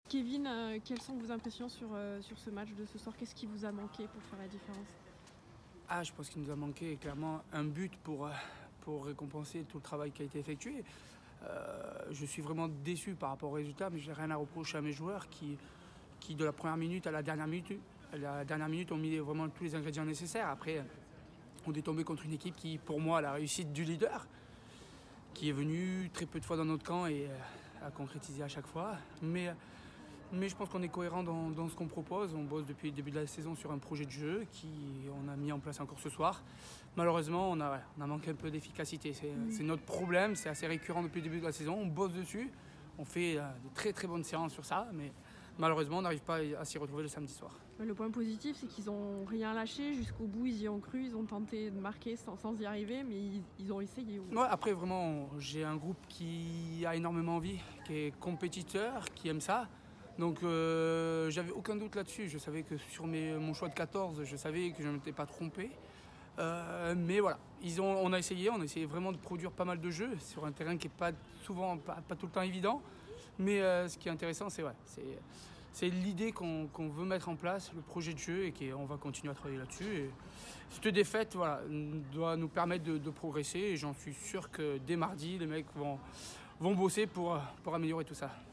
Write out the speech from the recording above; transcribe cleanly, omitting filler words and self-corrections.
Kevin, quelles sont vos impressions sur ce match de ce soir? Qu'est-ce qui vous a manqué pour faire la différence? Ah, je pense qu'il nous a manqué clairement un but pour récompenser tout le travail qui a été effectué. Je suis vraiment déçu par rapport au résultat, mais je n'ai rien à reprocher à mes joueurs qui de la première minute à la dernière minute ont mis vraiment tous les ingrédients nécessaires. Après, on est tombé contre une équipe qui, pour moi, a la réussite du leader, qui est venue très peu de fois dans notre camp et a concrétisé à chaque fois. Mais je pense qu'on est cohérent dans ce qu'on propose. On bosse depuis le début de la saison sur un projet de jeu qu'on a mis en place encore ce soir. Malheureusement, on a manqué un peu d'efficacité. C'est notre problème, c'est assez récurrent depuis le début de la saison. On bosse dessus, on fait de très très bonnes séances sur ça, mais malheureusement, on n'arrive pas à s'y retrouver le samedi soir. Le point positif, c'est qu'ils n'ont rien lâché jusqu'au bout, ils y ont cru, ils ont tenté de marquer sans y arriver, mais ils ont essayé. Ouais, après, vraiment, j'ai un groupe qui a énormément envie, qui est compétiteur, qui aime ça. Donc j'avais aucun doute là-dessus. Je savais que sur mon choix de 14, je savais que je ne m'étais pas trompé. Mais voilà, on a essayé vraiment de produire pas mal de jeux sur un terrain qui n'est pas souvent, pas tout le temps évident. Mais ce qui est intéressant, c'est l'idée qu'on veut mettre en place, le projet de jeu, et qu'on va continuer à travailler là-dessus. Et cette défaite doit nous permettre de progresser, et j'en suis sûr que dès mardi, les mecs vont bosser pour améliorer tout ça.